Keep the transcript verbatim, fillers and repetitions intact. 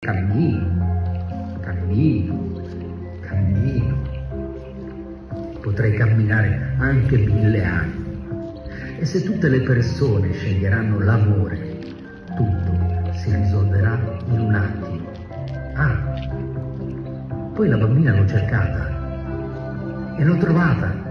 Cammino, cammino, cammino. Potrei camminare anche mille anni. E se tutte le persone sceglieranno l'amore, tutto si risolverà in un attimo. Ah, poi la bambina l'ho cercata e l'ho trovata.